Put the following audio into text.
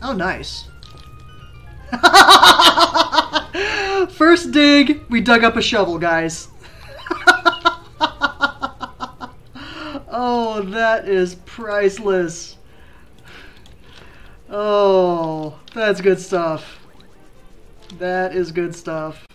Oh, nice. First dig, we dug up a shovel, guys. Oh, that is priceless. Oh, that's good stuff. That is good stuff.